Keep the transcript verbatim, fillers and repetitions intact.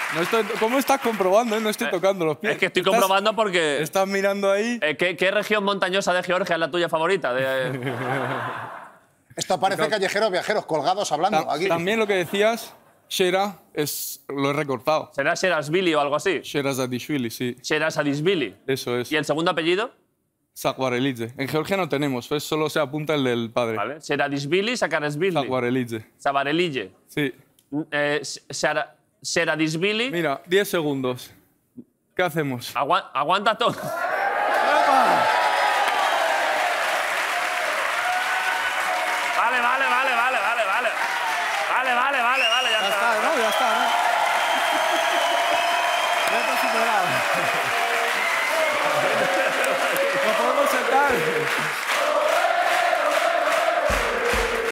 No estoy, ¿Cómo estás comprobando? Eh? No estoy tocando los pies. Es que estoy Estás- comprobando porque... Estás mirando ahí. Eh, ¿qué, ¿Qué región montañosa de Georgia es la tuya favorita? De... Esto parece callejeros viajeros colgados hablando. Ta- Aquí. También lo que decías, Shera, es, lo he recortado. ¿Será Sherazbili o algo así? Sherazadishvili, sí. Sherazadishvili. Eso es. ¿Y el segundo apellido? Zaguarelidze. En Georgia no tenemos, pues solo se apunta el del padre. Vale. Sherazishvili, Sakarashvili. Zaguarelidze. Sabarelille. Sí. Eh, Shara- Sherazishvili. Mira, diez segundos. ¿Qué hacemos? Agua- aguanta todo. ¡Epa!